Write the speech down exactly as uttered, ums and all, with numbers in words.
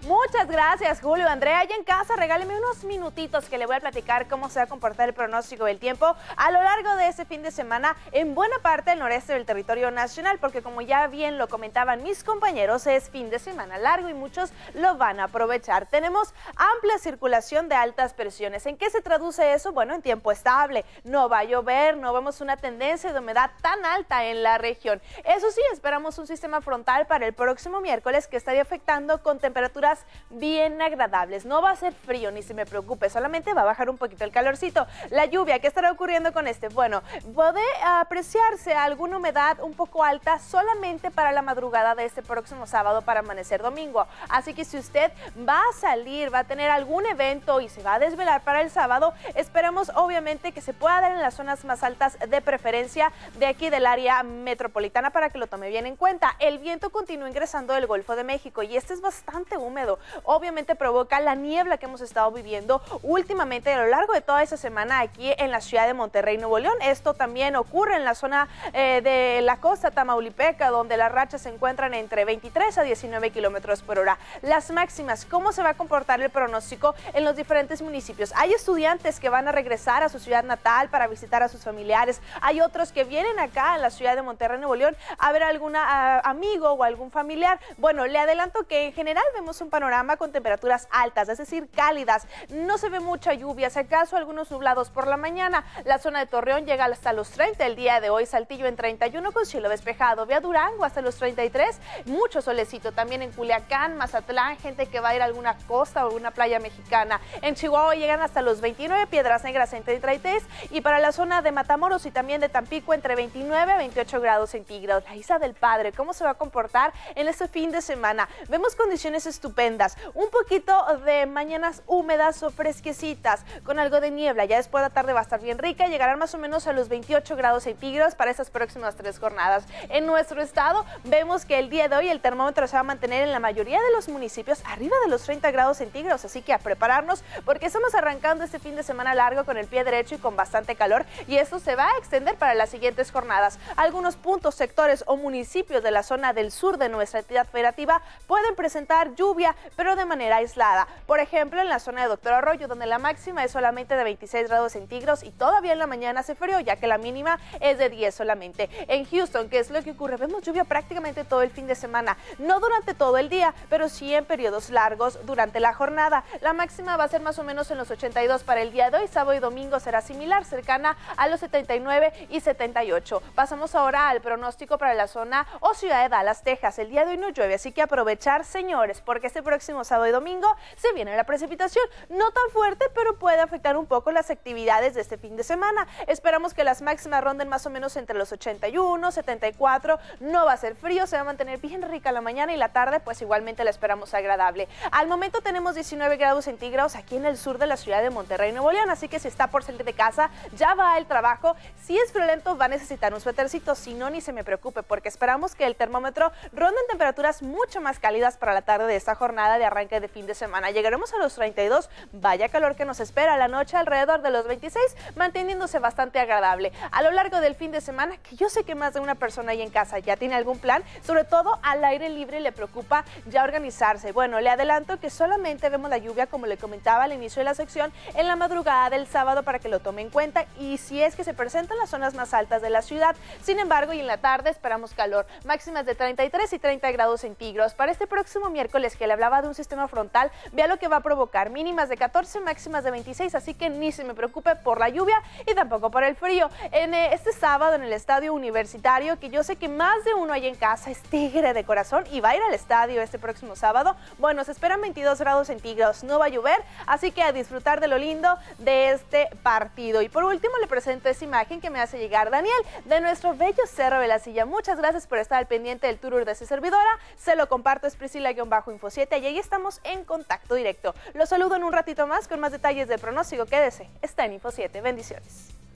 Muchas gracias, Julio. Andrea, allá en casa, regáleme unos minutitos que le voy a platicar cómo se va a comportar el pronóstico del tiempo a lo largo de este fin de semana en buena parte del noreste del territorio nacional, porque como ya bien lo comentaban mis compañeros, es fin de semana largo y muchos lo van a aprovechar. Tenemos amplia circulación de altas presiones. ¿En qué se traduce eso? Bueno, en tiempo estable. No va a llover, no vemos una tendencia de humedad tan alta en la región. Eso sí, esperamos un sistema frontal para el próximo miércoles que estaría afectando con temperaturas bien agradables. No va a ser frío, ni se me preocupe, solamente va a bajar un poquito el calorcito. La lluvia, ¿qué estará ocurriendo con este? Bueno, puede apreciarse alguna humedad un poco alta solamente para la madrugada de este próximo sábado para amanecer domingo. Así que si usted va a salir, va a tener algún evento y se va a desvelar para el sábado, esperamos obviamente que se pueda dar en las zonas más altas de preferencia de aquí del área metropolitana para que lo tome bien en cuenta. El viento continúa ingresando del Golfo de México y este es bastante húmedo. Obviamente provoca la niebla que hemos estado viviendo últimamente a lo largo de toda esta semana aquí en la ciudad de Monterrey, Nuevo León. Esto también ocurre en la zona eh, de la costa tamaulipeca, donde las rachas se encuentran entre veintitrés a diecinueve kilómetros por hora. Las máximas, ¿cómo se va a comportar el pronóstico en los diferentes municipios? Hay estudiantes que van a regresar a su ciudad natal para visitar a sus familiares. Hay otros que vienen acá en la ciudad de Monterrey, Nuevo León, a ver a algún amigo o algún familiar. Bueno, le adelanto que en general vemos un panorama con temperaturas altas, es decir, cálidas. No se ve mucha lluvia, si acaso algunos nublados por la mañana. La zona de Torreón llega hasta los treinta el día de hoy, Saltillo en treinta y uno con cielo despejado, ve a Durango hasta los treinta y tres, mucho solecito también en Culiacán, Mazatlán, gente que va a ir a alguna costa o alguna playa mexicana. En Chihuahua llegan hasta los veintinueve, Piedras Negras en treinta y tres y para la zona de Matamoros y también de Tampico entre veintinueve a veintiocho grados centígrados. La Isla del Padre, ¿cómo se va a comportar en este fin de semana? Vemos condiciones estupendas. Un poquito de mañanas húmedas o fresquecitas con algo de niebla. Ya después de la tarde va a estar bien rica. Llegarán más o menos a los veintiocho grados centígrados para estas próximas tres jornadas. En nuestro estado vemos que el día de hoy el termómetro se va a mantener en la mayoría de los municipios arriba de los treinta grados centígrados. Así que a prepararnos porque estamos arrancando este fin de semana largo con el pie derecho y con bastante calor. Y esto se va a extender para las siguientes jornadas. Algunos puntos, sectores o municipios de la zona del sur de nuestra entidad federativa pueden presentar lluvia, pero de manera aislada. Por ejemplo, en la zona de Doctor Arroyo, donde la máxima es solamente de veintiséis grados centígrados y todavía en la mañana hace frío, ya que la mínima es de diez solamente. En Houston, ¿qué es lo que ocurre? Vemos lluvia prácticamente todo el fin de semana, no durante todo el día, pero sí en periodos largos durante la jornada. La máxima va a ser más o menos en los ochenta y dos para el día de hoy, sábado y domingo será similar, cercana a los setenta y nueve y setenta y ocho. Pasamos ahora al pronóstico para la zona o ciudad de Dallas, Texas. El día de hoy no llueve, así que aprovechar, señores, porque este próximo sábado y domingo se viene la precipitación, no tan fuerte, pero puede afectar un poco las actividades de este fin de semana. Esperamos que las máximas ronden más o menos entre los ochenta y uno, setenta y cuatro, no va a ser frío, se va a mantener bien rica la mañana y la tarde pues igualmente la esperamos agradable. Al momento tenemos diecinueve grados centígrados aquí en el sur de la ciudad de Monterrey, Nuevo León, así que si está por salir de casa, ya va al trabajo, si es friolento va a necesitar un suétercito, si no ni se me preocupe porque esperamos que el termómetro ronde en temperaturas mucho más cálidas para la tarde de esta jornada de arranque de fin de semana. Llegaremos a los treinta y dos, vaya calor que nos espera, la noche alrededor de los veintiséis, manteniéndose bastante agradable. A lo largo del fin de semana, que yo sé que más de una persona ahí en casa ya tiene algún plan, sobre todo al aire libre le preocupa ya organizarse. Bueno, le adelanto que solamente vemos la lluvia, como le comentaba al inicio de la sección, en la madrugada del sábado para que lo tome en cuenta y si es que se presentan las zonas más altas de la ciudad. Sin embargo, y en la tarde esperamos calor, máximas de treinta y tres y treinta grados centígrados. Para este próximo miércoles que le hablaba de un sistema frontal, vea lo que va a provocar, mínimas de catorce, máximas de veintiséis, así que ni se me preocupe por la lluvia y tampoco por el frío. En eh, este sábado en el estadio universitario, que yo sé que más de uno ahí en casa es tigre de corazón y va a ir al estadio este próximo sábado, bueno, se esperan veintidós grados centígrados, no va a llover, así que a disfrutar de lo lindo de este partido. Y por último le presento esta imagen que me hace llegar Daniel de nuestro bello Cerro de la Silla. Muchas gracias por estar al pendiente del tour de su servidora, se lo comparto, es Priscila-Info siete y ahí estamos en contacto directo. Los saludo en un ratito más con más detalles del pronóstico. Quédese, está en Info siete. Bendiciones.